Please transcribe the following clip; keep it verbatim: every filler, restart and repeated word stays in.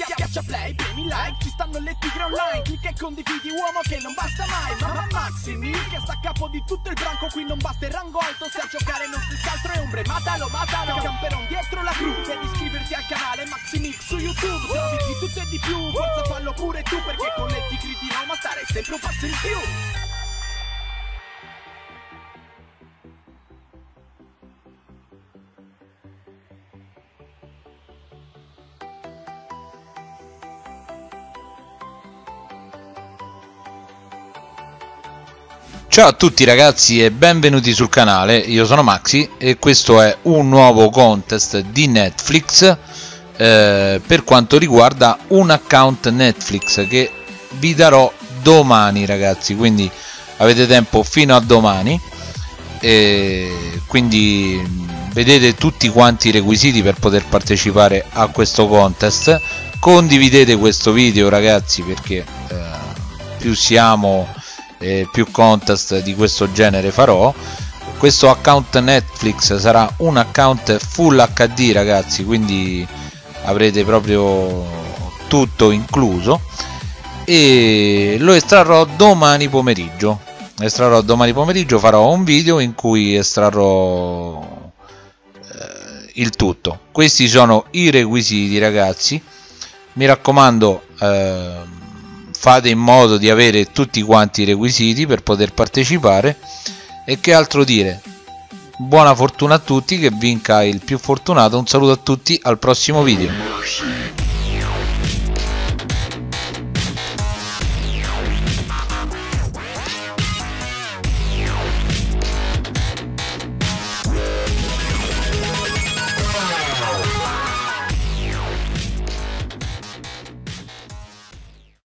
Schiaccia play, premi like, ci stanno le tigre online. Clicca e condividi, uomo, che non basta mai. Ma Maximil che sta a capo di tutto il branco. Qui non basta il rango alto, se a giocare non si altro è ombre. Matalo, matalo, camperon dietro la crew. Devi iscriverti al canale Maximil su YouTube. Trovi di tutto e di più, forza fallo pure tu, perché con le tigre di Roma stare sempre un passo in più. Ciao a tutti ragazzi e benvenuti sul canale, io sono Maxi e questo è un nuovo contest di Netflix eh, per quanto riguarda un account Netflix che vi darò domani ragazzi, quindi avete tempo fino a domani e quindi vedete tutti quanti i requisiti per poter partecipare a questo contest. Condividete questo video ragazzi, perché eh, più siamo e più contest di questo genere farò. Questo account Netflix sarà un account full H D ragazzi, quindi avrete proprio tutto incluso e lo estrarrò domani pomeriggio. Estrarrò domani pomeriggio, farò un video in cui estrarrò eh, il tutto. Questi sono i requisiti ragazzi, mi raccomando, eh, fate in modo di avere tutti quanti i requisiti per poter partecipare. E che altro dire, buona fortuna a tutti, che vinca il più fortunato. Un saluto a tutti, al prossimo video.